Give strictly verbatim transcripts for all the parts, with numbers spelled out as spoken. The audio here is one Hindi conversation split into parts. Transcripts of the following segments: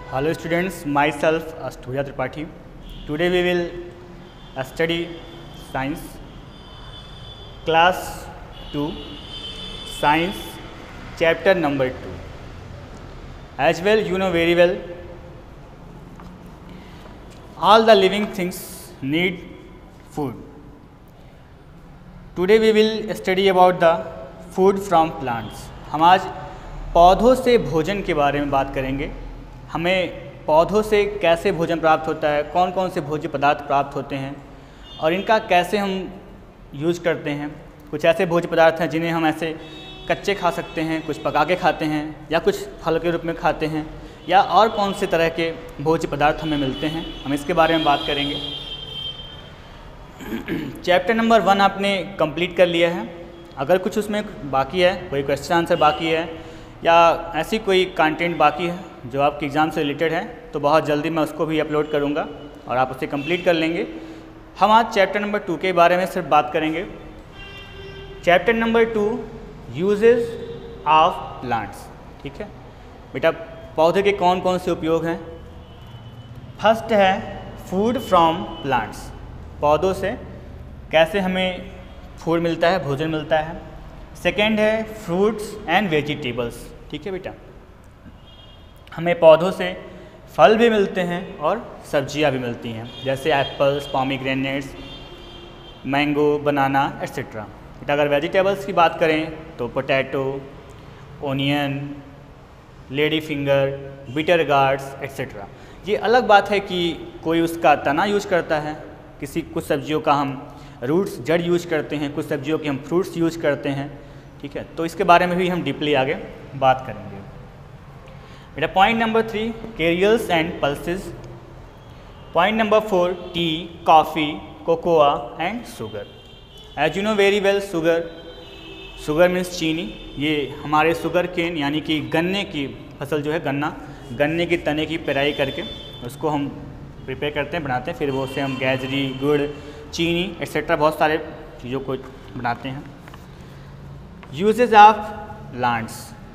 Hello students, myself Asturiya Tripathi. Today we will study science, class two, science, chapter number two. As well, you know very well, all the living things need food. Today we will study about the food from plants. हम आज पौधों से भोजन के बारे में बात करेंगे. हमें पौधों से कैसे भोजन प्राप्त होता है, कौन कौन से भोज्य पदार्थ प्राप्त होते हैं और इनका कैसे हम यूज करते हैं. कुछ ऐसे भोज्य पदार्थ हैं जिन्हें हम ऐसे कच्चे खा सकते हैं, कुछ पका के खाते हैं या कुछ फल के रूप में खाते हैं, या और कौन से तरह के भोज्य पदार्थ हमें मिलते हैं, हम इसके बारे में बात करेंगे. चैप्टर नंबर वन आपने कंप्लीट कर लिया है. अगर कुछ उसमें बाकी है, कोई क्वेश्चन आंसर बाकी है या ऐसी कोई कंटेंट बाकी है जो आपके एग्ज़ाम से रिलेटेड है, तो बहुत जल्दी मैं उसको भी अपलोड करूँगा और आप उसे कंप्लीट कर लेंगे. हम आज चैप्टर नंबर टू के बारे में सिर्फ बात करेंगे. Chapter number two, uses of plants. ठीक है बेटा, पौधे के कौन कौन से उपयोग हैं. फर्स्ट है फूड फ्रॉम प्लांट्स. पौधों से कैसे हमें फूड मिलता है, भोजन मिलता है. सेकेंड है फ्रूट्स एंड वेजिटेबल्स. ठीक है बेटा, हमें पौधों से फल भी मिलते हैं और सब्जियां भी मिलती हैं, जैसे apples, pomegranates, mango, banana etcetera. बेटा अगर वेजिटेबल्स की बात करें तो potato, onion, lady finger, bitter gourds etcetera. ये अलग बात है कि कोई उसका तना यूज करता है, किसी कुछ सब्जियों का हम रूट्स, जड़ यूज करते हैं, कुछ सब्जियों के हम फ्रूट्स यूज करते हैं. ठीक है, तो इसके बारे में भी हम डीपली आगे बात करेंगे. बेटा point number three, cereals and pulses. Point number four, tea, coffee, cocoa and sugar. As you know very well, sugar sugar means चीनी. ये हमारे शुगर केन यानी कि गन्ने की फसल जो है, गन्ना गन्ने की तने की पेराई करके उसको हम प्रिपेयर करते हैं, बनाते हैं, फिर वो उससे हम गैजरी, गुड़, चीनी एक्सेट्रा बहुत सारे चीज़ों को बनाते हैं. Uses of plants.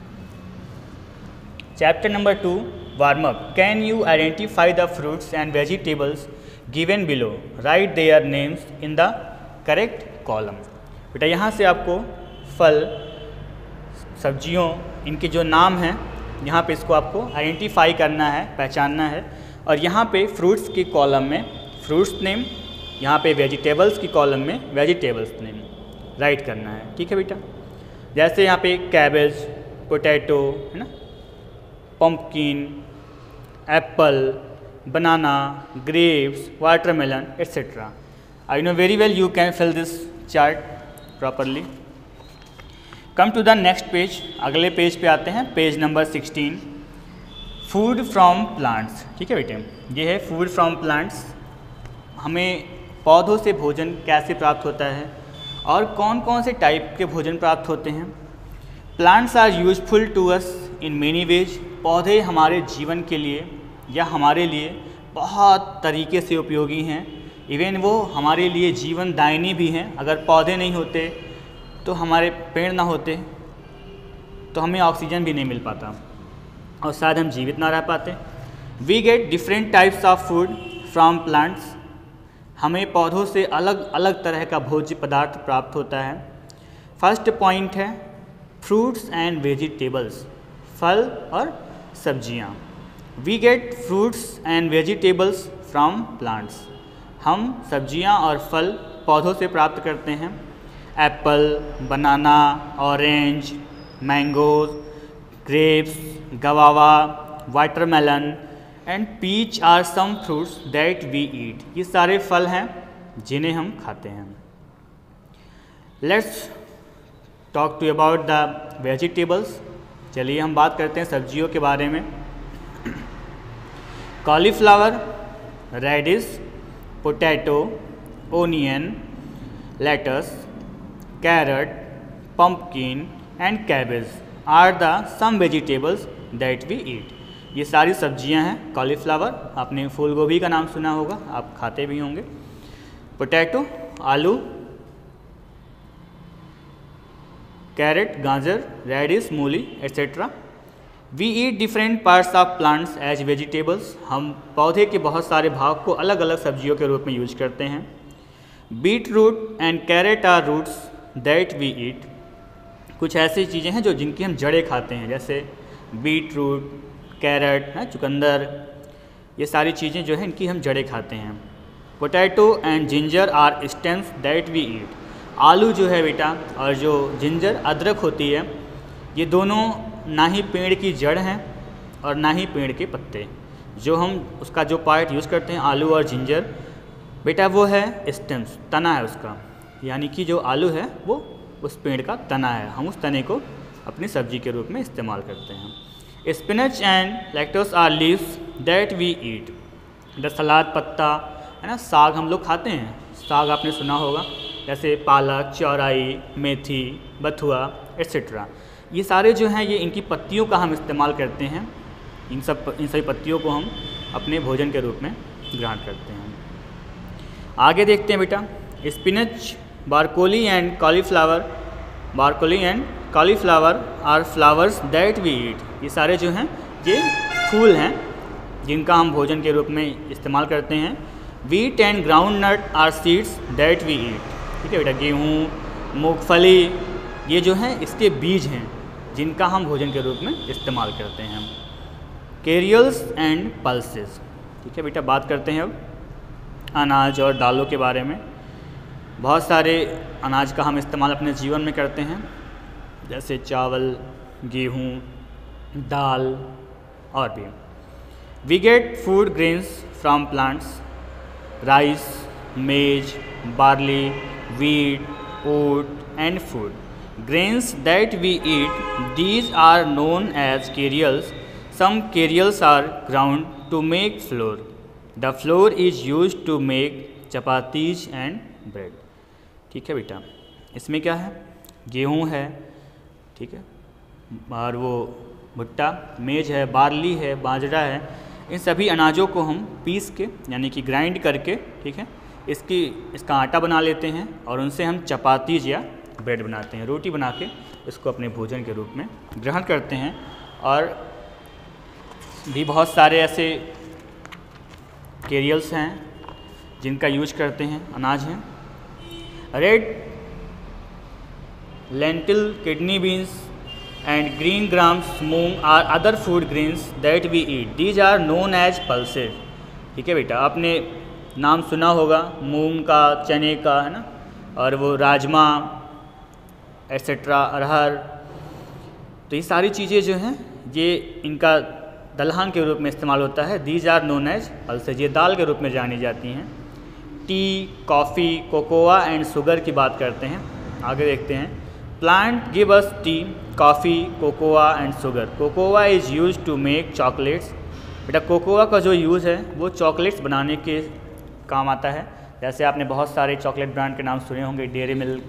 Chapter number two, warm up. Can you identify the fruits and vegetables given below, write their names in the correct column. बेटा यहाँ से आपको फल, सब्जियों, इनके जो नाम हैं यहाँ पे इसको आपको आइडेंटिफाई करना है, पहचानना है. और यहाँ पे फ्रूट्स के कॉलम में फ्रूट्स नेम, यहाँ पे वेजिटेबल्स की कॉलम में वेजिटेबल्स नेम राइट करना है. ठीक है बेटा, जैसे यहाँ पे कैबेज, पोटैटो है ना, pumpkin, apple, banana, grapes, watermelon etcetera. I know very well, you can fill this chart properly. Come to the next page. अगले पेज पे आते हैं, page number sixteen, food from plants. ठीक है बेटे, ये है फूड फ्रॉम प्लांट्स. हमें पौधों से भोजन कैसे प्राप्त होता है और कौन कौन से टाइप के भोजन प्राप्त होते हैं. Plants are useful to us in many ways. पौधे हमारे जीवन के लिए या हमारे लिए बहुत तरीके से उपयोगी हैं. इवन वो हमारे लिए जीवन दायिनी भी हैं. अगर पौधे नहीं होते तो हमारे पेड़ ना होते तो हमें ऑक्सीजन भी नहीं मिल पाता और शायद हम जीवित ना रह पाते. We get different types of food from plants. हमें पौधों से अलग अलग तरह का भोज्य पदार्थ प्राप्त होता है. फर्स्ट पॉइंट है फ्रूट्स एंड वेजिटेबल्स. फल और सब्जियां. We get fruits and vegetables from plants. हम सब्जियां और फल पौधों से प्राप्त करते हैं. Apple, banana, orange, mangoes, grapes, guava, watermelon and peach are some fruits that we eat. ये सारे फल हैं जिन्हें हम खाते हैं. Let's talk to about the vegetables. चलिए हम बात करते हैं सब्जियों के बारे में. Cauliflower, radish, potato, onion, lettuce, carrot, pumpkin and cabbage are the some vegetables that we eat. ये सारी सब्जियां हैं. कॉलीफ्लावर, आपने फूल गोभी का नाम सुना होगा, आप खाते भी होंगे. पोटैटो, आलू, कैरेट, गाजर, रेडिश, मूली etcetera. We eat different parts of plants as vegetables, हम पौधे के बहुत सारे भाग को अलग अलग सब्जियों के रूप में यूज करते हैं। Beetroot and carrot are roots that we eat, कुछ ऐसी चीज़ें हैं जो जिनकी हम जड़ें खाते हैं, जैसे बीट रूट, कैरेट है, चुकंदर, ये सारी चीज़ें जो है इनकी हम जड़ें खाते हैं। Potato and ginger are stems that we eat, आलू जो है बेटा और जो जिंजर अदरक होती है, ये दोनों ना ही पेड़ की जड़ हैं और ना ही पेड़ के पत्ते। जो हम उसका जो पार्ट यूज़ करते हैं आलू और जिंजर बेटा वो है स्टेम्स, तना है उसका, यानी कि जो आलू है वो उस पेड़ का तना है, हम उस तने को अपनी सब्जी के रूप में इस्तेमाल करते हैं। Spinach and lettuce are leaves that we eat, the सलाद पत्ता है ना, साग हम लोग खाते हैं, साग आपने सुना होगा, जैसे पालक, चौराई, मेथी, बथुआ एट्सेट्रा, ये सारे जो हैं ये इनकी पत्तियों का हम इस्तेमाल करते हैं, इन सब इन सभी पत्तियों को हम अपने भोजन के रूप में ग्रहण करते हैं। आगे देखते हैं बेटा, spinach, broccoli and cauliflower, broccoli and cauliflower are flowers that we eat, ये सारे जो हैं ये फूल हैं जिनका हम भोजन के रूप में इस्तेमाल करते हैं। Wheat and groundnut are seeds that we eat, ठीक है बेटा, गेहूँ, मूंगफली, ये जो हैं इसके बीज हैं जिनका हम भोजन के रूप में इस्तेमाल करते हैं। केरियल्स एंड पल्सेस, ठीक है बेटा, बात करते हैं अब अनाज और दालों के बारे में। बहुत सारे अनाज का हम इस्तेमाल अपने जीवन में करते हैं, जैसे चावल, गेहूँ, दाल और भी। We get food grains from plants, rice, maize, barley, wheat, oat and food. Grains that we eat, these are known as cereals. Some cereals are ground to make flour. The flour is used to make chapatis and bread. ठीक है बेटा, इसमें क्या है, गेहूँ है, ठीक है, और वो भुट्टा, मेज है, बार्ली है, बाजरा है, इन सभी अनाजों को हम पीस के यानी कि ग्राइंड करके, ठीक है, इसकी इसका आटा बना लेते हैं और उनसे हम चपातीज या ब्रेड बनाते हैं, रोटी बना के इसको अपने भोजन के रूप में ग्रहण करते हैं। और भी बहुत सारे ऐसे केरियल्स हैं जिनका यूज करते हैं, अनाज हैं। Red lentil, kidney beans and green grams, मूंग are other food grains that we eat, these are known as pulses, ठीक है बेटा, आपने नाम सुना होगा मूंग का, चने का, है ना, और वो राजमा एट्सेट्रा, अरहर, तो ये सारी चीज़ें जो हैं ये इनका दलहन के रूप में इस्तेमाल होता है। These are known as pulses, ये दाल के रूप में जानी जाती हैं। Tea, coffee, cocoa and sugar की बात करते हैं, आगे देखते हैं। Plant give us tea, coffee, cocoa and sugar. Cocoa is use to make chocolates, बेटा कोकोआ का जो यूज़ है वो चॉकलेट्स बनाने के काम आता है, जैसे आपने बहुत सारे चॉकलेट ब्रांड के नाम सुने होंगे, Dairy Milk,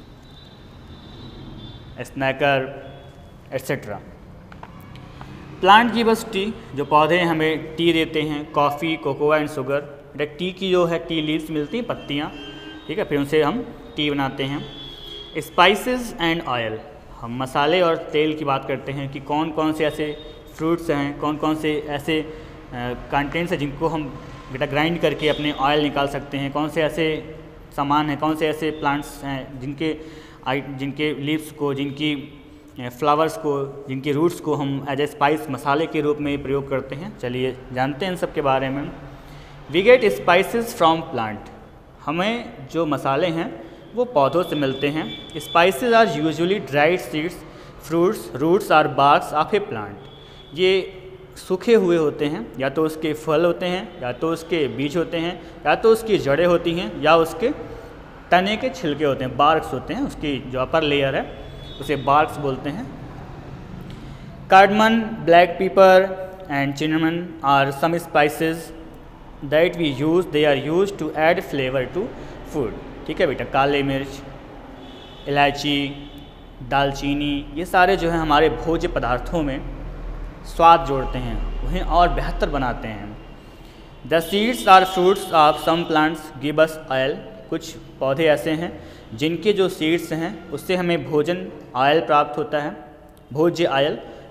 Snickers etcetera. Plant give us tea, जो पौधे हमें टी देते हैं, कॉफ़ी, कोकोआ एंड शुगर, बेटा टी की जो है टी लीव्स मिलती हैं, पत्तियाँ, ठीक है, फिर उनसे हम टी बनाते हैं। स्पाइसेस एंड ऑयल, हम मसाले और तेल की बात करते हैं कि कौन कौन से ऐसे फ्रूट्स हैं, कौन कौन से ऐसे कंटेंट्स हैं जिनको हम बेटा ग्राइंड करके अपने ऑयल निकाल सकते हैं, कौन से ऐसे सामान हैं, कौन से ऐसे प्लांट्स हैं जिनके जिनके लीव्स को, जिनकी फ्लावर्स को, जिनकी रूट्स को हम एज ए स्पाइस मसाले के रूप में प्रयोग करते हैं। चलिए जानते हैं इन सब के बारे में। We get spices from plant, हमें जो मसाले हैं वो पौधों से मिलते हैं। Spices are usually dried seeds, fruits, roots or barks of a plant, ये सूखे हुए होते हैं, या तो उसके फल होते हैं, या तो उसके बीज होते हैं, या तो उसकी जड़ें होती हैं, या उसके तने के छिलके होते हैं, बार्क्स होते हैं, उसकी जो अपर लेयर है उसे बार्क्स बोलते हैं। Cardamom, black pepper and cinnamon are some spices that we use, they are use to add flavour to food, ठीक है बेटा, काले मिर्च, इलायची, दालचीनी, ये सारे जो हैं हमारे भोज्य पदार्थों में स्वाद जोड़ते हैं, उन्हें और बेहतर बनाते हैं। The seeds or fruits of some plants give us oil, कुछ पौधे ऐसे हैं जिनके जो सीड्स हैं उससे हमें भोजन ऑयल प्राप्त होता है, भोज्य ऑयल,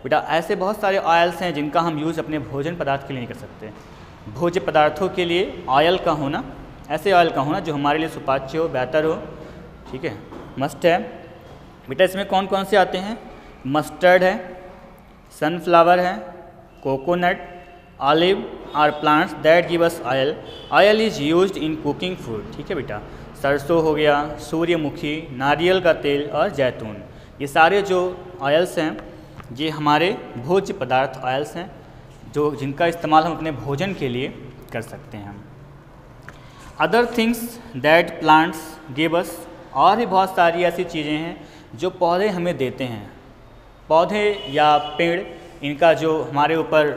बेटा ऐसे बहुत सारे ऑयल्स हैं जिनका हम यूज़ अपने भोजन पदार्थ के लिए नहीं कर सकते। भोज्य पदार्थों के लिए ऑयल का होना, ऐसे ऑयल का होना जो हमारे लिए सुपाच्य हो, बेहतर हो, ठीक है, मस्ट है। बेटा इसमें कौन कौन से आते हैं? मस्टर्ड है, सनफ्लावर है, coconut, olive are plants that give us oil. Oil is used in cooking food, ठीक है बेटा। सरसों हो गया, सूर्यमुखी, नारियल का तेल और जैतून, ये सारे जो ऑयल्स हैं ये हमारे भोज्य पदार्थ ऑयल्स हैं जो जिनका इस्तेमाल हम अपने भोजन के लिए कर सकते हैं। Other things that plants give us, और भी बहुत सारी ऐसी चीज़ें हैं जो पौधे हमें देते हैं। पौधे या पेड़, इनका जो हमारे ऊपर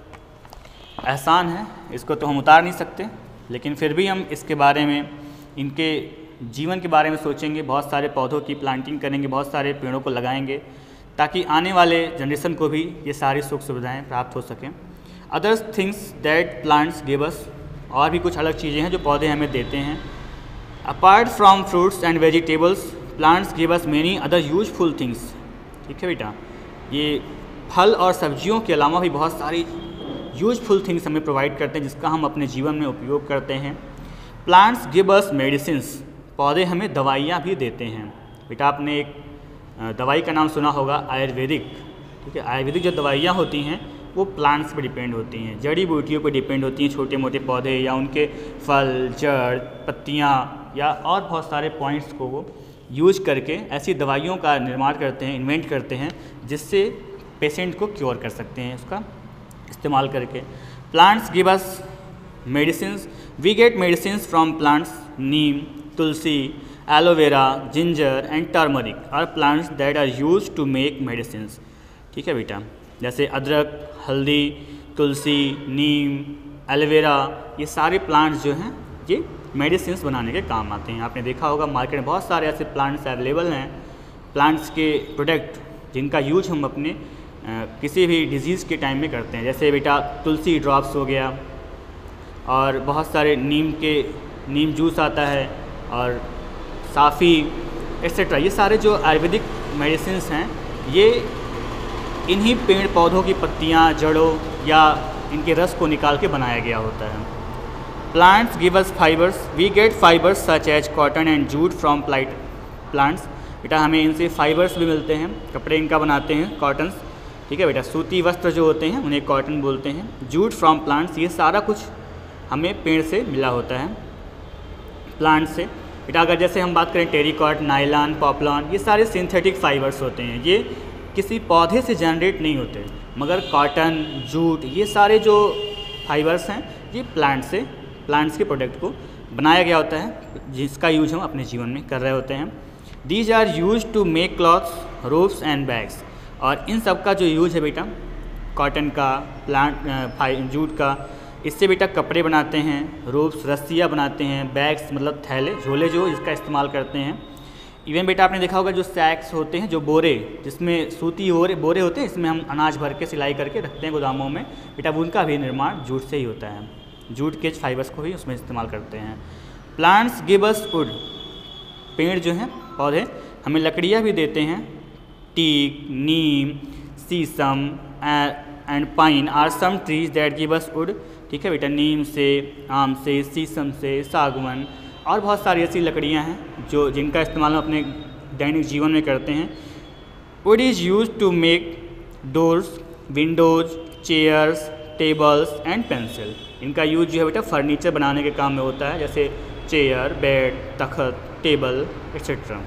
एहसान है इसको तो हम उतार नहीं सकते, लेकिन फिर भी हम इसके बारे में, इनके जीवन के बारे में सोचेंगे। बहुत सारे पौधों की प्लांटिंग करेंगे, बहुत सारे पेड़ों को लगाएंगे ताकि आने वाले जनरेशन को भी ये सारी सुख सुविधाएं प्राप्त हो सकें। Others things that plants give us, और भी कुछ अलग चीज़ें हैं जो पौधे हमें देते हैं। Apart from fruits and vegetables plants give us many other useful things, ठीक है बेटा। ये फल और सब्जियों के अलावा भी बहुत सारी यूजफुल थिंग्स हमें प्रोवाइड करते हैं जिसका हम अपने जीवन में उपयोग करते हैं। प्लांट्स गिव अस मेडिसिन्स, पौधे हमें दवाइयाँ भी देते हैं। बेटा आपने एक दवाई का नाम सुना होगा आयुर्वेदिक, ठीक है। आयुर्वेदिक जो दवाइयाँ होती हैं वो प्लांट्स पर डिपेंड होती हैं, जड़ी बूटियों पर डिपेंड होती हैं, छोटे मोटे पौधे या उनके फल, जड़, पत्तियाँ या और बहुत सारे पॉइंट्स को वो यूज करके ऐसी दवाइयों का निर्माण करते हैं, इन्वेंट करते हैं जिससे पेशेंट को क्योर कर सकते हैं उसका इस्तेमाल करके। Plants give us medicines, we get medicines from plants. Neem, tulsi, aloe vera, ginger and turmeric are plants that are use to make medicines, ठीक है बेटा। जैसे अदरक, हल्दी, तुलसी, नीम, एलोवेरा, ये सारे प्लांट्स जो हैं ये मेडिसिन्स बनाने के काम आते हैं। आपने देखा होगा मार्केट में बहुत सारे ऐसे प्लांट्स अवेलेबल हैं, प्लांट्स के प्रोडक्ट जिनका यूज हम अपने आ, किसी भी डिजीज़ के टाइम में करते हैं। जैसे बेटा तुलसी ड्रॉप्स हो गया, और बहुत सारे नीम के नीम जूस आता है, और साफ़ी एक्सेट्रा, ये सारे जो आयुर्वेदिक मेडिसिन्स हैं ये इन्हीं पेड़ पौधों की पत्तियाँ, जड़ों या इनके रस को निकाल के बनाया गया होता है। Plants give us fibres, we get fibres such as cotton and jute from plight plants. बेटा हमें इनसे फाइबर्स भी मिलते हैं, कपड़े इनका बनाते हैं, कॉटन्स, ठीक है बेटा। सूती वस्त्र जो होते हैं उन्हें कॉटन बोलते हैं। जूट फ्रॉम प्लांट्स, ये सारा कुछ हमें पेड़ से मिला होता है, प्लांट से। बेटा अगर जैसे हम बात करें टेरिकॉट, नायलॉन, पॉपलॉन, ये सारे सिंथेटिक फाइबर्स होते हैं, ये किसी पौधे से जनरेट नहीं होते, मगर कॉटन, जूट, ये सारे जो फाइबर्स हैं ये प्लांट से, प्लांट्स के प्रोडक्ट को बनाया गया होता है जिसका यूज हम अपने जीवन में कर रहे होते हैं। These are use to make clothes, ropes and bags, और इन सब का जो यूज है बेटा कॉटन का, प्लांट जूट का, इससे बेटा कपड़े बनाते हैं, रोप्स रस्सियाँ बनाते हैं, बैग्स मतलब थैले, झोले जो इसका इस्तेमाल करते हैं। इवन बेटा आपने देखा होगा जो सैक्स होते हैं, जो बोरे, जिसमें सूती बोरे बोरे होते हैं, इसमें हम अनाज भर के सिलाई करके रखते हैं गोदामों में, बेटा उनका भी निर्माण जूट से ही होता है। जूट के फाइबर्स को ही उसमें इस्तेमाल करते हैं। प्लांट्स गिव अस वुड, पेड़ जो हैं पौधे हमें लकड़ियाँ भी देते हैं। Teak, neem, sheesham and pine are some trees that give us wood, ठीक है बेटा। नीम से, आम से, शीशम से, सागवन और बहुत सारी ऐसी लकड़ियाँ हैं जो जिनका इस्तेमाल हम अपने दैनिक जीवन में करते हैं। Wood is use to make doors, windows, chairs, tables and pencil, इनका यूज जो है बेटा फर्नीचर बनाने के काम में होता है, जैसे चेयर, बेड, तख्त, table etcetera.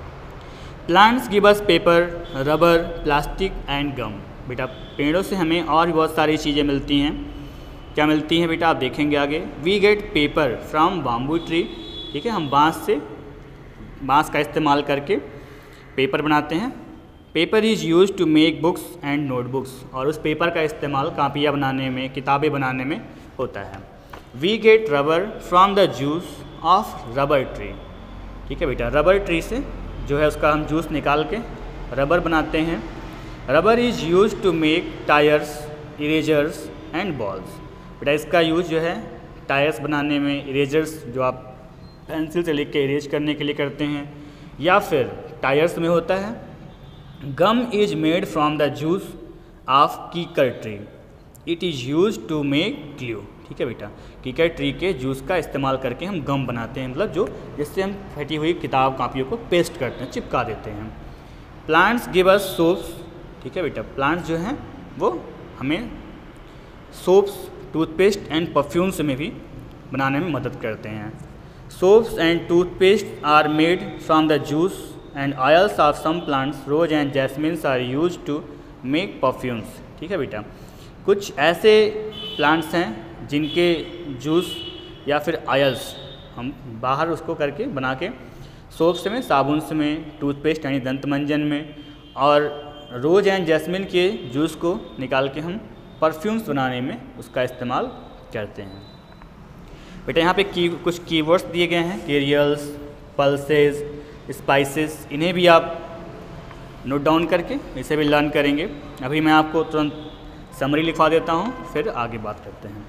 Plants give us paper, rubber, plastic and gum, बेटा पेड़ों से हमें और भी बहुत सारी चीज़ें मिलती हैं। क्या मिलती हैं बेटा आप देखेंगे आगे। We get paper from bamboo tree, ठीक है, हम बांस से, बांस का इस्तेमाल करके पेपर बनाते हैं। Paper is use to make books and notebooks, और उस पेपर का इस्तेमाल कापियाँ बनाने में, किताबें बनाने में होता है। We get rubber from the juice of rubber tree, ठीक है बेटा, रबर ट्री से जो है उसका हम जूस निकाल के रबर बनाते हैं। Rubber is use to make tyres, erasers and balls, बेटा इसका यूज़ जो है टायर्स बनाने में, इरेजर्स जो आप पेंसिल से लिख के इरेज करने के लिए करते हैं, या फिर टायर्स में होता है। Gum is made from the juice of kikar tree, it is use to make glue. ठीक है बेटा, कीकर ट्री के जूस का इस्तेमाल करके हम गम बनाते हैं, मतलब जो जिससे हम फटी हुई किताब कापियों को पेस्ट करते हैं, चिपका देते हैं। Plants give us soaps. ठीक है बेटा, प्लांट्स जो हैं वो हमें सोप्स, टूथपेस्ट एंड परफ्यूम्स में भी बनाने में मदद करते हैं। Soaps and toothpaste are made from the juice and oils of some plants, rose and jasmines are use to make perfumes. ठीक है बेटा, कुछ ऐसे प्लांट्स हैं जिनके जूस या फिर ऑयल्स हम बाहर उसको करके बना के सोप्स में, साबुन में, टूथपेस्ट यानी दंत मंजन में, और रोज़ एंड जैस्मिन के जूस को निकाल के हम परफ्यूम्स बनाने में उसका इस्तेमाल करते हैं। बेटा यहाँ पे की कुछ कीवर्ड्स दिए गए हैं, केरियल्स, पल्सेस, स्पाइसेस, इन्हें भी आप नोट डाउन करके इसे भी लर्न करेंगे। अभी मैं आपको तुरंत समरी लिखवा देता हूँ, फिर आगे बात करते हैं।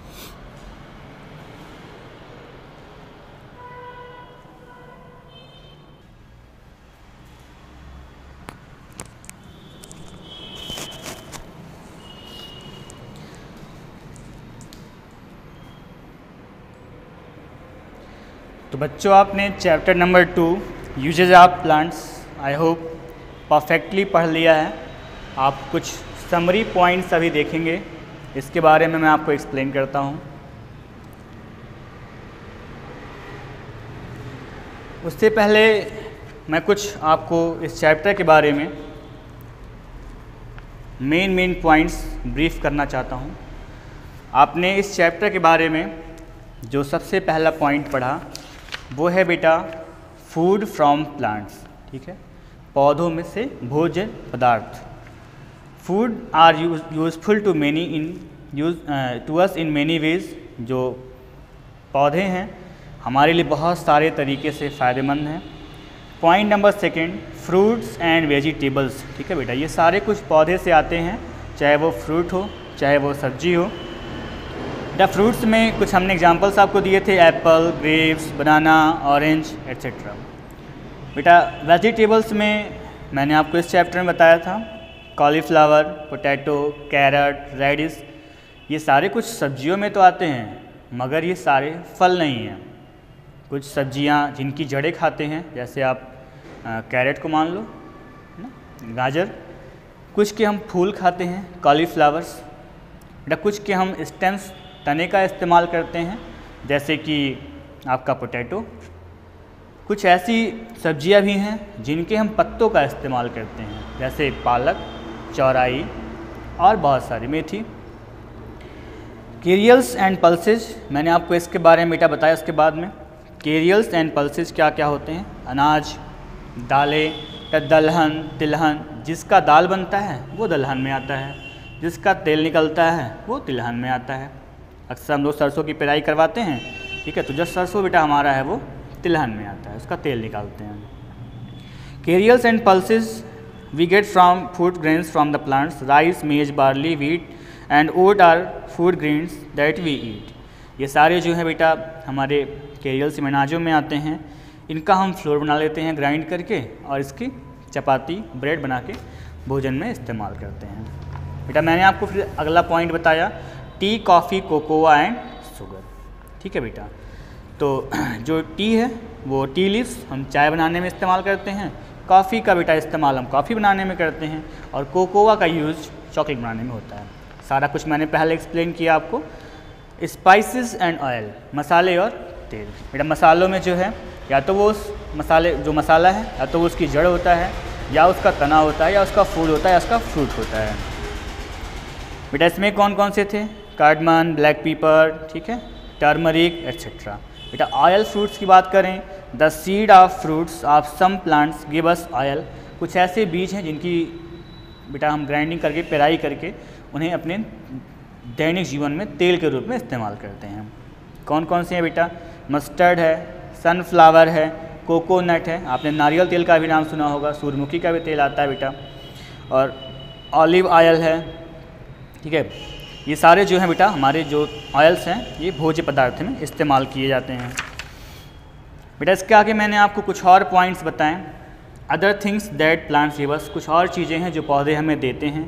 तो बच्चों, आपने chapter number two uses of plants I hope perfectly पढ़ लिया है। आप कुछ समरी पॉइंट्स अभी देखेंगे, इसके बारे में मैं आपको एक्सप्लेन करता हूँ। उससे पहले मैं कुछ आपको इस चैप्टर के बारे में मेन मेन पॉइंट्स ब्रीफ करना चाहता हूँ। आपने इस चैप्टर के बारे में जो सबसे पहला पॉइंट पढ़ा वो है बेटा फूड फ्रॉम प्लांट्स। ठीक है, पौधों में से भोजन पदार्थ। Food are useful to many in use to us in many ways. जो पौधे हैं हमारे लिए बहुत सारे तरीके से फ़ायदेमंद हैं। Point number second, fruits and vegetables. ठीक है बेटा, ये सारे कुछ पौधे से आते हैं, चाहे वो फ्रूट हो चाहे वो सब्जी हो। द फ्रूट्स में कुछ हमने एग्जांपल्स आपको दिए थे, apple, grapes, banana, orange etcetera. बेटा वेजिटेबल्स में मैंने आपको इस चैप्टर में बताया था कॉलीफ्लावर, पोटैटो, कैरेट, रेडिश, ये सारे कुछ सब्जियों में तो आते हैं, मगर ये सारे फल नहीं हैं। कुछ सब्जियां जिनकी जड़ें खाते हैं, जैसे आप आ, कैरेट को मान लो, ना, गाजर। कुछ के हम फूल खाते हैं, कॉलीफ्लावर्स। बेटा कुछ के हम स्टेम्स, तने का इस्तेमाल करते हैं, जैसे कि आपका पोटैटो। कुछ ऐसी सब्जियां भी हैं जिनके हम पत्तों का इस्तेमाल करते हैं, जैसे पालक, चौराई और बहुत सारी, मेथी। केरियल्स एंड पल्सेज, मैंने आपको इसके बारे में बेटा बताया उसके बाद में। केरियल्स एंड पल्सेज क्या क्या होते हैं? अनाज, दालें, दलहन, तिलहन। जिसका दाल बनता है वो दलहन में आता है, जिसका तेल निकलता है वो तिलहन में आता है। अक्सर हम लोग सरसों की पेराई करवाते हैं, ठीक है, तो जो सरसों बेटा हमारा है वो तिलहन में आता है, उसका तेल निकालते हैं। Cereals and pulses we get from food grains from the plants. Rice, maize, barley, wheat and oat are food grains that we eat. ये सारे जो है बेटा हमारे केरियल्स में, अनाजों में आते हैं। इनका हम फ्लोर बना लेते हैं ग्राइंड करके, और इसकी चपाती, ब्रेड बना के भोजन में इस्तेमाल करते हैं। बेटा मैंने आपको फिर अगला पॉइंट बताया, tea, coffee, cocoa and sugar. ठीक है बेटा, तो जो टी है वो टी लीव्स हम चाय बनाने में इस्तेमाल करते हैं। कॉफ़ी का बेटा इस्तेमाल हम कॉफ़ी बनाने में करते हैं, और कोकोआ का यूज़ चॉकलेट बनाने में होता है। सारा कुछ मैंने पहले एक्सप्लेन किया आपको। स्पाइसेस एंड ऑयल, मसाले और तेल। बेटा मसालों में जो है या तो वो उस मसाले जो मसाला है या तो वो उसकी जड़ होता है, या उसका तना होता है, या उसका फूड होता है, या उसका फ्रूट होता है। बेटा इसमें कौन कौन से थे? कार्डमन, ब्लैक पीपर, ठीक है, टर्मरिक एट्सेट्रा। बेटा ऑयल फ्रूट्स की बात करें, the seed of fruits of some plants give us oil. कुछ ऐसे बीज हैं जिनकी बेटा हम ग्राइंडिंग करके, पेराई करके उन्हें अपने दैनिक जीवन में तेल के रूप में इस्तेमाल करते हैं। कौन कौन से हैं बेटा? मस्टर्ड है, सनफ्लावर है, कोकोनट है, आपने नारियल तेल का भी नाम सुना होगा, सूरजमुखी का भी तेल आता है बेटा, और ऑलिव ऑयल है। ठीक है, ये सारे जो हैं बेटा हमारे जो ऑयल्स हैं ये भोज्य पदार्थ में इस्तेमाल किए जाते हैं। बेटा इसके आगे मैंने आपको कुछ और पॉइंट्स बताएं। Other things that plants give us, कुछ और चीज़ें हैं जो पौधे हमें देते हैं।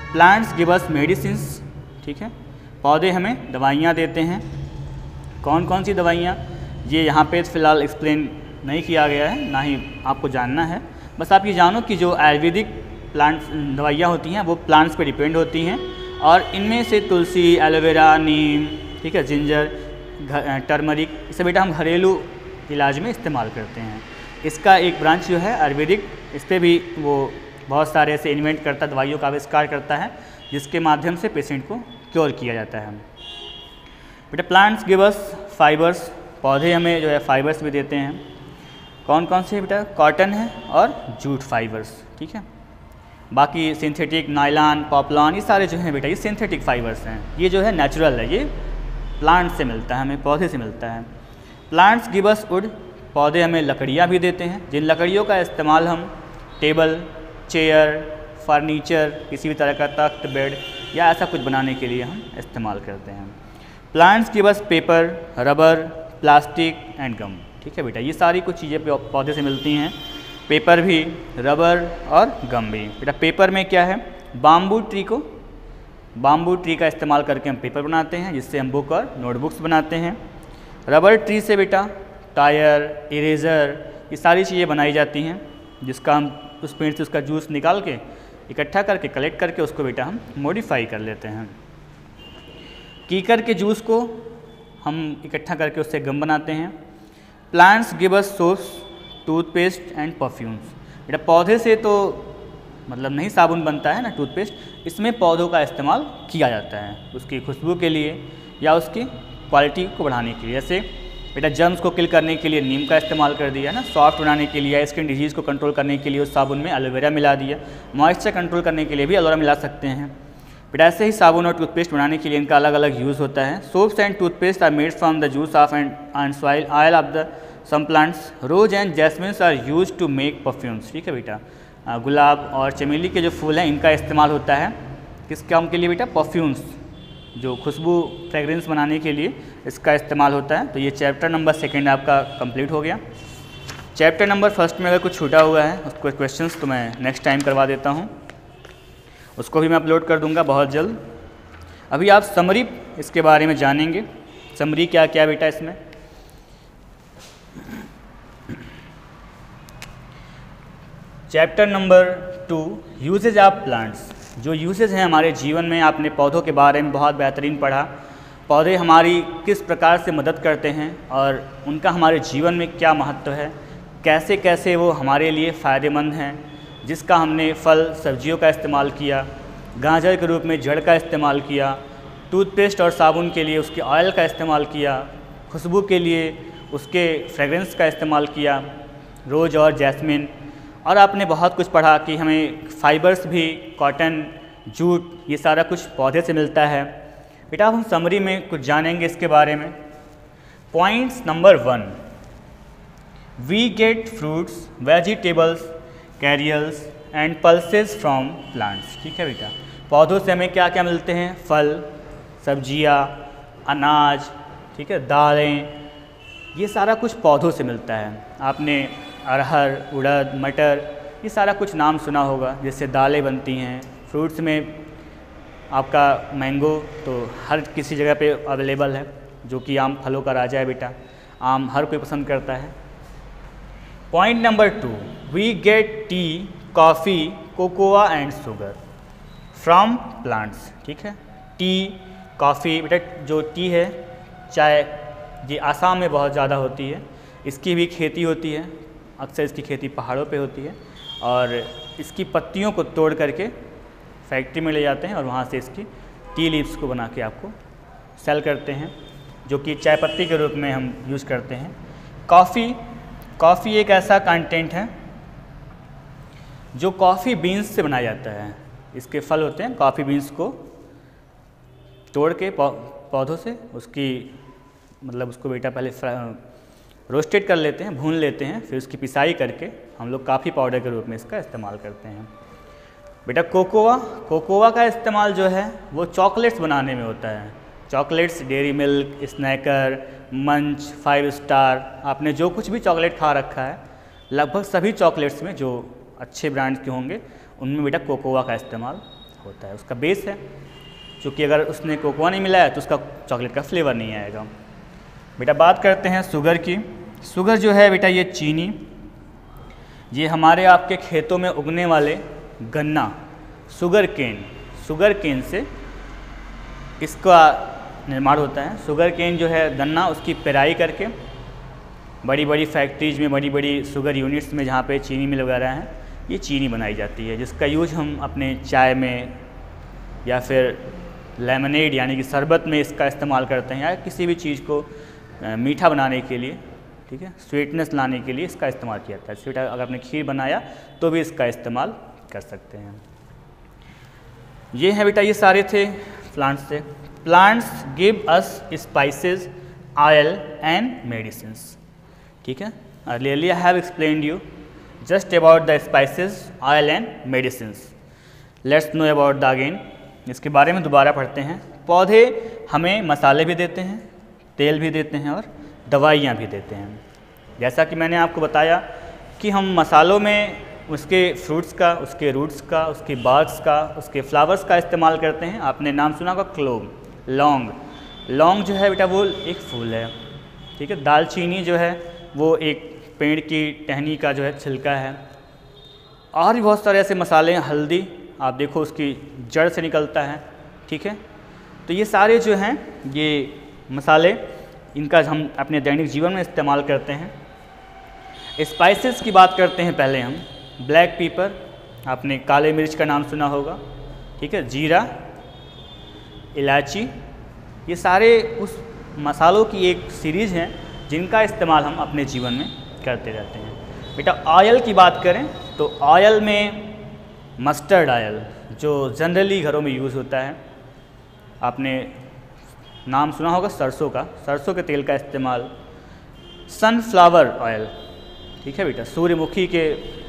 प्लांट्स गिव अस मेडिसिन्स, ठीक है, पौधे हमें दवाइयाँ देते हैं। कौन कौन सी दवाइयाँ, ये यहाँ पे फ़िलहाल एक्सप्लेन नहीं किया गया है, ना ही आपको जानना है। बस आप ये जानो कि जो आयुर्वेदिक प्लांट्स दवाइयाँ होती हैं वो प्लांट्स पे डिपेंड होती हैं, और इनमें से तुलसी, एलोवेरा, नीम, ठीक है, जिंजर, टर्मरिक, इसे बेटा हम घरेलू इलाज में इस्तेमाल करते हैं। इसका एक ब्रांच जो है आयुर्वेदिक, इस पर भी वो बहुत सारे ऐसे इन्वेंट करता, दवाइयों का आविष्कार करता है जिसके माध्यम से पेशेंट को क्योर किया जाता है। बेटा प्लांट्स गिव अस फाइबर्स, पौधे हमें जो है फाइबर्स भी देते हैं। कौन कौन से बेटा, कॉटन है और जूट फाइबर्स, ठीक है। बाकी सिंथेटिक, नायलॉन, पॉपलॉन, ये सारे जो हैं बेटा ये सिंथेटिक फाइबर्स हैं। ये जो है नेचुरल है, ये प्लांट से मिलता है, हमें पौधे से मिलता है। प्लांट्स गिव अस वुड, पौधे हमें लकड़ियाँ भी देते हैं, जिन लकड़ियों का इस्तेमाल हम टेबल, चेयर, फर्नीचर, किसी भी तरह का तख्त, बेड या ऐसा कुछ बनाने के लिए हम इस्तेमाल करते हैं। Plants give us paper, rubber, plastic and gum, ठीक है बेटा, ये सारी कुछ चीज़ें पौधे से मिलती हैं। पेपर भी, रबर और गम भी। बेटा पेपर में क्या है, बाम्बू ट्री को बाम्बू ट्री का इस्तेमाल करके हम पेपर बनाते हैं, जिससे हम बुक और नोटबुक्स बनाते हैं। रबर ट्री से बेटा टायर, इरेज़र, ये सारी चीज़ें बनाई जाती हैं, जिसका हम उस पेड़ से उसका जूस निकाल के इकट्ठा करके कलेक्ट करके उसको बेटा हम मॉडिफाई कर लेते हैं। कीकर के जूस को हम इकट्ठा करके उससे गम बनाते हैं। Plants give us soaps, toothpaste and perfumes. बेटा पौधे से तो मतलब नहीं साबुन बनता है ना, टूथपेस्ट, इसमें पौधों का इस्तेमाल किया जाता है उसकी खुशबू के लिए या उसकी क्वालिटी को बढ़ाने के लिए। जैसे बेटा जर्म्स को किल करने के लिए नीम का इस्तेमाल कर दिया ना, सॉफ्ट बनाने के लिए, स्किन डिजीज़ को कंट्रोल करने के लिए उस साबुन में एलोवेरा मिला दिया, मॉइस्चर कंट्रोल करने के लिए भी एलोवेरा मिला सकते हैं। बेटा ऐसे ही साबुन और टूथपेस्ट बनाने के लिए इनका अलग अलग यूज़ होता है। Soaps and toothpaste are made from the juice of and and soil oil of the some plants. Rose and jasmines are use to make perfumes, ठीक है बेटा। गुलाब और चमेली के जो फूल हैं इनका इस्तेमाल होता है किस काम के लिए बेटा, परफ्यूम्स, जो खुशबू फ्रेगरेंस बनाने के लिए इसका इस्तेमाल होता है। तो ये चैप्टर नंबर सेकेंड आपका कंप्लीट हो गया। चैप्टर नंबर फर्स्ट में अगर कुछ छूटा हुआ है उसको क्वेश्चंस तो मैं नेक्स्ट टाइम करवा देता हूँ, उसको भी मैं अपलोड कर दूंगा बहुत जल्द। अभी आप समरी इसके बारे में जानेंगे। समरी क्या क्या बेटा इसमें, chapter number two uses of plants. जो यूजेज हैं हमारे जीवन में, आपने पौधों के बारे में बहुत बेहतरीन पढ़ा। पौधे हमारी किस प्रकार से मदद करते हैं और उनका हमारे जीवन में क्या महत्व है, कैसे कैसे वो हमारे लिए फ़ायदेमंद हैं, जिसका हमने फल सब्जियों का इस्तेमाल किया, गाजर के रूप में जड़ का इस्तेमाल किया, टूथपेस्ट और साबुन के लिए उसके ऑयल का इस्तेमाल किया, खुशबू के लिए उसके फ्रेगरेंस का इस्तेमाल किया, रोज़ और जैस्मिन। और आपने बहुत कुछ पढ़ा कि हमें फाइबर्स भी, कॉटन, जूट, ये सारा कुछ पौधे से मिलता है। बेटा अब हम समरी में कुछ जानेंगे इसके बारे में। Points number one, we get fruits, vegetables, cereals and pulses from plants, ठीक है बेटा। पौधों से हमें क्या क्या मिलते हैं, फल, सब्जियाँ, अनाज, ठीक है, दालें, ये सारा कुछ पौधों से मिलता है। आपने अरहर, उड़द, मटर, ये सारा कुछ नाम सुना होगा, जिससे दालें बनती हैं। फ्रूट्स में आपका मैंगो तो हर किसी जगह पे अवेलेबल है, जो कि आम फलों का राजा है बेटा, आम हर कोई पसंद करता है। Point number two, we get tea, coffee, cocoa and sugar from plants, ठीक है। टी, कॉफ़ी, बेटा जो टी है, चाय, ये आसाम में बहुत ज़्यादा होती है, इसकी भी खेती होती है, अक्सर इसकी खेती पहाड़ों पे होती है, और इसकी पत्तियों को तोड़ करके फैक्ट्री में ले जाते हैं और वहाँ से इसकी टी लीव्स को बना के आपको सेल करते हैं, जो कि चाय पत्ती के रूप में हम यूज़ करते हैं। कॉफ़ी, कॉफ़ी एक ऐसा कंटेंट है जो कॉफ़ी बीन्स से बनाया जाता है। इसके फल होते हैं, कॉफ़ी बीन्स को तोड़ के पौधों से उसकी मतलब उसको बेटा पहले रोस्टेड कर लेते हैं, भून लेते हैं, फिर उसकी पिसाई करके हम लोग कॉफ़ी पाउडर के रूप में इसका इस्तेमाल करते हैं। बेटा कोकोआ, कोकोआ का इस्तेमाल जो है वो चॉकलेट्स बनाने में होता है। Chocolates, Dairy Milk, Snickers, Munch, Five Star, आपने जो कुछ भी चॉकलेट खा रखा है, लगभग सभी चॉकलेट्स में जो अच्छे ब्रांड्स के होंगे उनमें बेटा कोकोआ का इस्तेमाल होता है, उसका बेस है। क्योंकि अगर उसने कोकोआ नहीं मिलाया तो उसका चॉकलेट का फ्लेवर नहीं आएगा। बेटा बात करते हैं शुगर की। शुगर जो है बेटा ये चीनी, ये हमारे आपके खेतों में उगने वाले गन्ना, शुगर केन, शुगर केन से इसका निर्माण होता है। शुगर केन जो है गन्ना, उसकी पेराई करके बड़ी बड़ी फैक्ट्रीज में, बड़ी बड़ी शुगर यूनिट्स में जहाँ पे चीनी मिल वगैरह हैं, ये चीनी बनाई जाती है, जिसका यूज हम अपने चाय में या फिर लेमनेड यानी कि शरबत में इसका इस्तेमाल करते हैं, या किसी भी चीज़ को मीठा बनाने के लिए, ठीक है, स्वीटनेस लाने के लिए इसका इस्तेमाल किया जाता है। स्वीट अगर आपने खीर बनाया तो भी इसका इस्तेमाल कर सकते हैं। ये है बेटा, ये सारे थे प्लांट्स से। Plants give us spices, oil and medicines, ठीक है। Earlierly I have explained you just about the spices, oil and medicines. Let's know about the again, इसके बारे में दोबारा पढ़ते हैं। पौधे हमें मसाले भी देते हैं, तेल भी देते हैं और दवाइयाँ भी देते हैं। जैसा कि मैंने आपको बताया कि हम मसालों में उसके फ्रूट्स का, उसके रूट्स का, उसके बार्क्स का, उसके फ्लावर्स का इस्तेमाल करते हैं। आपने नाम सुना होगा क्लोव, लौंग। लौंग जो है बेटा वो एक फूल है, ठीक है। दालचीनी जो है वो एक पेड़ की टहनी का जो है छिलका है। और भी बहुत सारे ऐसे मसाले हैं। हल्दी आप देखो उसकी जड़ से निकलता है, ठीक है। तो ये सारे जो हैं ये मसाले, इनका हम अपने दैनिक जीवन में इस्तेमाल करते हैं। स्पाइसेस की बात करते हैं पहले हम। ब्लैक पेपर, आपने काले मिर्च का नाम सुना होगा, ठीक है। जीरा, इलायची, ये सारे उस मसालों की एक सीरीज़ हैं जिनका इस्तेमाल हम अपने जीवन में करते रहते हैं। बेटा ऑयल की बात करें तो ऑयल में मस्टर्ड ऑयल जो जनरली घरों में यूज़ होता है, आपने नाम सुना होगा सरसों का, सरसों के तेल का इस्तेमाल। सनफ्लावर ऑयल, ठीक है बेटा, सूर्यमुखी के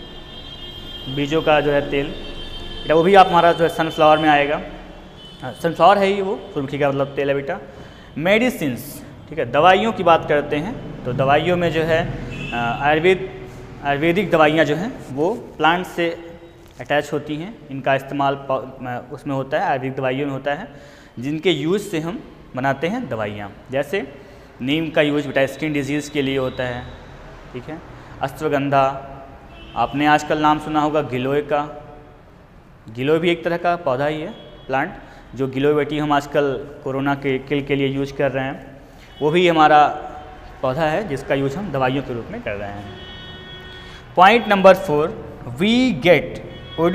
बीजों का जो है तेल, बेटा वो भी आप हमारा जो है सनफ्लावर में आएगा। सनफ्लावर है ही वो, सूर्यमुखी का मतलब तेल है बेटा। मेडिसिन्स, ठीक है, दवाइयों की बात करते हैं तो दवाइयों में जो है आयुर्वेद आयुर्वेदिक दवाइयाँ जो हैं वो प्लांट से अटैच होती हैं। इनका इस्तेमाल उसमें होता है, आयुर्वेदिक दवाइयों में होता है, जिनके यूज़ से हम बनाते हैं दवाइयाँ। जैसे नीम का यूज बेटा स्किन डिजीज़ के लिए होता है, ठीक है। अश्वगंधा, आपने आजकल नाम सुना होगा गिलोय का। गिलोय भी एक तरह का पौधा ही है, प्लांट, जो गिलोय बेटी हम आजकल कोरोना के किल के लिए यूज कर रहे हैं, वो भी हमारा पौधा है जिसका यूज हम दवाइयों के रूप में कर रहे हैं। Point number four, we get wood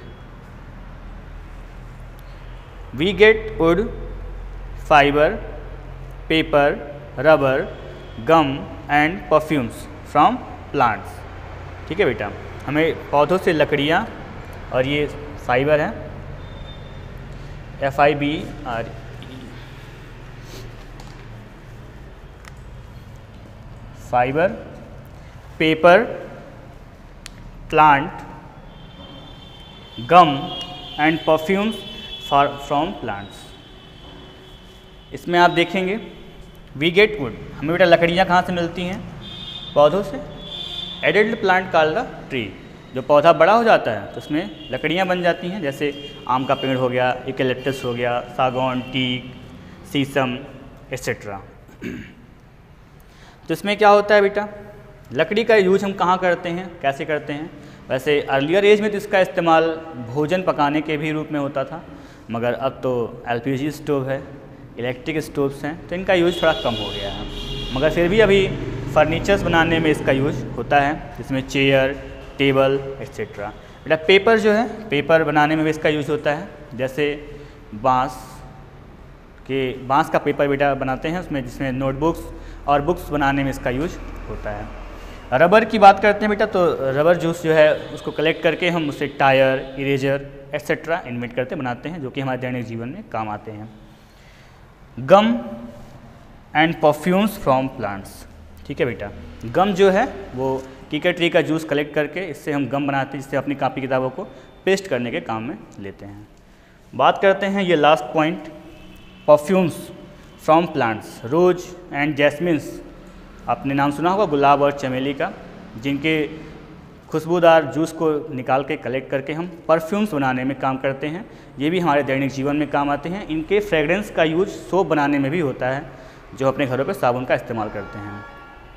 we get wood, fibre, paper, rubber, gum and perfumes from plants, ठीक है बेटा। हमें पौधों से लकड़ियाँ, और ये फाइबर है, F I B R E, fibre, paper, plant, gum and perfumes from plants. इसमें आप देखेंगे वी गेट वुड, हमें बेटा लकड़ियाँ कहाँ से मिलती हैं? पौधों से। Adult plant called the tree, जो पौधा बड़ा हो जाता है तो उसमें लकड़ियाँ बन जाती हैं, जैसे आम का पेड़ हो गया, यूकेलिप्टस हो गया, सागौन, टीक, शीशम एक्सेट्रा। तो इसमें क्या होता है बेटा, लकड़ी का यूज हम कहाँ करते हैं, कैसे करते हैं? वैसे अर्लियर एज में तो इसका इस्तेमाल भोजन पकाने के भी रूप में होता था, मगर अब तो एल पी जी स्टोव है, इलेक्ट्रिक स्टोव्स हैं, तो इनका यूज थोड़ा कम हो गया है। मगर फिर भी अभी फर्नीचर्स बनाने में इसका यूज होता है, जिसमें चेयर, टेबल एक्सेट्रा। बेटा पेपर जो है, पेपर बनाने में भी इसका यूज होता है, जैसे बांस के बांस का पेपर बेटा बनाते हैं उसमें, जिसमें नोटबुक्स और बुक्स बनाने में इसका यूज होता है। रबर की बात करते हैं बेटा, तो रबर जूस जो है उसको कलेक्ट करके हम उससे टायर, इरेजर एक्सेट्रा इन्वेंट करते बनाते हैं, जो कि हमारे दैनिक जीवन में काम आते हैं। Gum and perfumes from plants, ठीक है बेटा। गम जो है वो कीकर ट्री का जूस कलेक्ट करके इससे हम गम बनाते हैं, जिससे अपनी कापी किताबों को पेस्ट करने के काम में लेते हैं। बात करते हैं ये last point, perfumes from plants. Rose and jasmines, आपने नाम सुना होगा गुलाब और चमेली का, जिनके खुशबूदार जूस को निकाल के कलेक्ट करके हम परफ्यूम्स बनाने में काम करते हैं। ये भी हमारे दैनिक जीवन में काम आते हैं। इनके फ्रेगरेंस का यूज सोप बनाने में भी होता है, जो अपने घरों पे साबुन का इस्तेमाल करते हैं।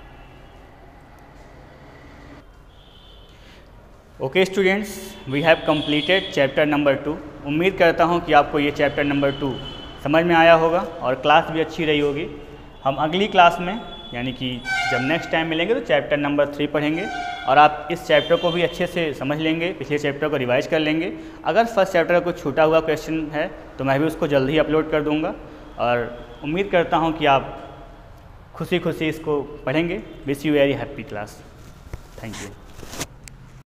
Okay students, we have completed chapter number two. उम्मीद करता हूँ कि आपको ये चैप्टर नंबर टू समझ में आया होगा और क्लास भी अच्छी रही होगी। हम अगली क्लास में यानी कि जब नेक्स्ट टाइम मिलेंगे तो चैप्टर नंबर थ्री पढ़ेंगे और आप इस चैप्टर को भी अच्छे से समझ लेंगे, पिछले चैप्टर को रिवाइज कर लेंगे। अगर फर्स्ट चैप्टर का कुछ छूटा हुआ क्वेश्चन है तो मैं भी उसको जल्द ही अपलोड कर दूंगा और उम्मीद करता हूं कि आप खुशी खुशी इसको पढ़ेंगे। Wish you very happy class. Thank you.